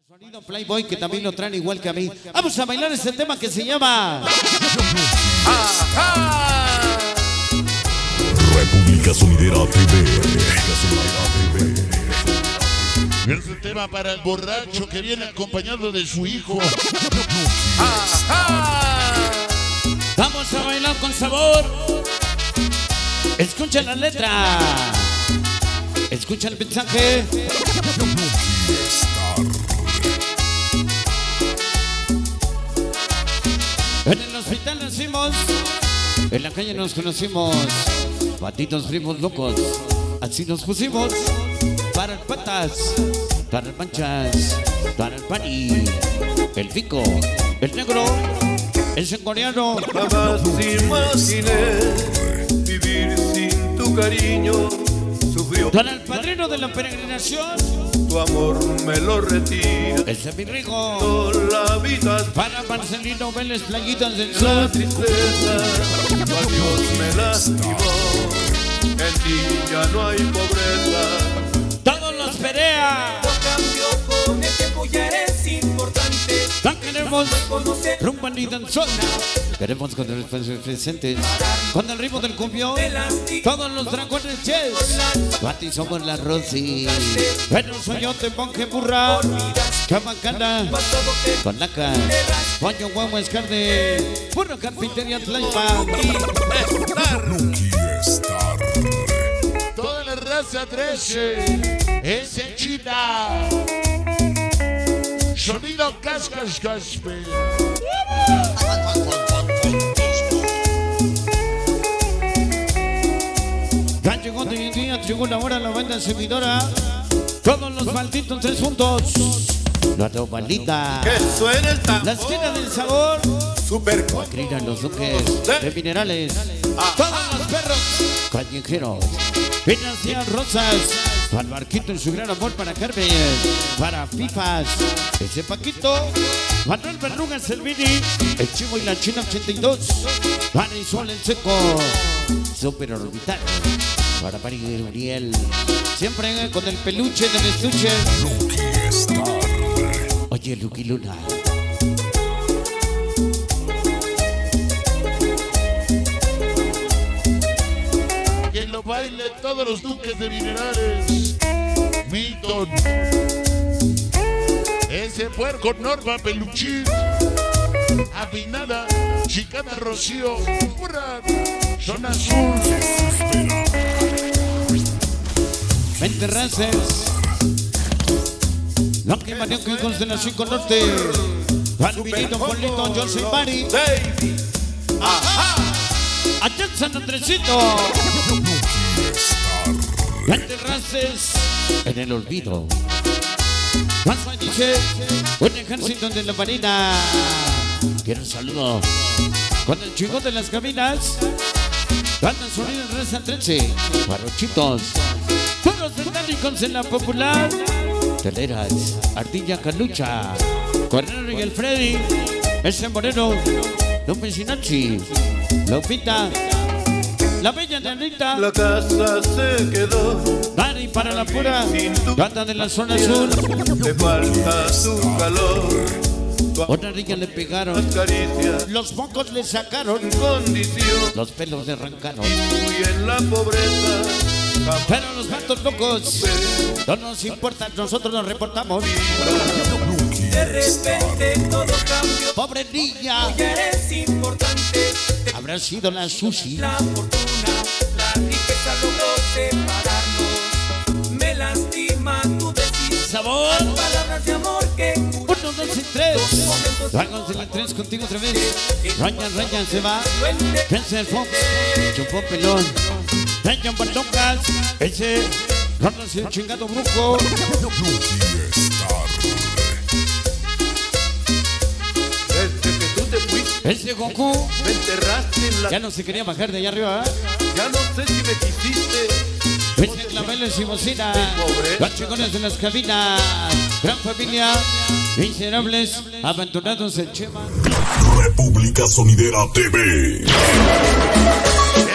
Sonido Playboy, que también lo traen igual que a mí. Vamos a bailar este tema que se llama República Sonidera TV. Es un tema para el borracho que viene acompañado de su hijo. Vamos a bailar con sabor. Escucha la letra. Escucha el mensaje. En el hospital nacimos, en la calle nos conocimos, patitos primos locos, así nos pusimos, para el patas, para el manchas, para el pani, el pico, el negro, el coreano. Jamás imaginé vivir sin tu cariño, sufrió. Para el padrino de la peregrinación, tu amor me lo retira. el semirrigo. La vida Para Marcelino Vélez, playitas del la sol. tristeza, tu adiós me lastimó. En ti ya no hay pobreza. Todos los perea. Cambio con el tiempo, ya eres importante. No queremos Conocer rumba ni danzón. Queremos con el presente, con el ritmo del cumbión. Todos los dragones yes. Pati somos la Rosy. Pero soy yo te monje burra. Chamacana. Con laca. Pollo huevo es carne. Burro carpintería Tlalpan. Toda la raza 13 es en China. Sonido cascas caspe. Ya llegó de hoy en día, llegó la hora, la banda seguidora. Todos los malditos tres juntos. La tobalita. Que suene el tambor. La esquina del sabor. Super Crina los duques de minerales. Todos los perros callejeros. Financian rosas. Para el Barquito en su gran amor, para Carmen. Para Fifas. Ese Paquito. Manuel Verrugas, el Mini. El Chivo y la China 82. Para Isual el Seco. Super Orbital. Para Pari Uriel. Siempre con el peluche del estuche. Oye, Lucky Luna. Que lo baile todos los duques de minerales. Milton. Ese puerco Norma Peluchín. Afinada. Chicana Rocío. Burra. Zona Azul. Mente Races. No que Mario que Constelación con Norte. Alvinito, Polito, yo soy Mari. Baby. Allá en San Andresito. Mente Races. En el olvido. Paso dice. Un ejército de la marina. Quiero un saludo. Con el chico de las cabinas. Banda sonido en Reza 13. Barrochitos. Puros metálicos en la popular. Teleras, Ardilla Calucha, Correro y el Freddy, ese Moreno, Lupe Sinachi, Lupita, la bella de Anita, La casa se quedó. Dari para la pura, Gata de la zona sur. Te falta su calor. Tu Otra rica le pegaron, caricias. los mocos le sacaron, Condición. los pelos le arrancaron. Muy en la pobreza. Pero los gatos locos no nos importa, nosotros nos reportamos. de repente todo cambió. Pobre niña, Ya eres importante. habrá sido la Susi. La fortuna, la riqueza logró separarnos. Me lastima tu decisión. Sabor. Palabras de amor que 1, 2 y 3. Vamos en la 3 contigo otra vez. Ryan se va. Kenzer Fox. Chupó pelón. Ryan Bandocas. Ese. Ronald el chingado brujo. Desde que tú te fuiste, Ese Goku. me enterraste en la. Ya no se quería bajar de allá arriba, ¿eh? Ya no sé si me quisiste. Ese claveles y bocina. Los chingones de las cabinas. Gran familia. Miserables. Abandonados en Chema. República Sonidera TV.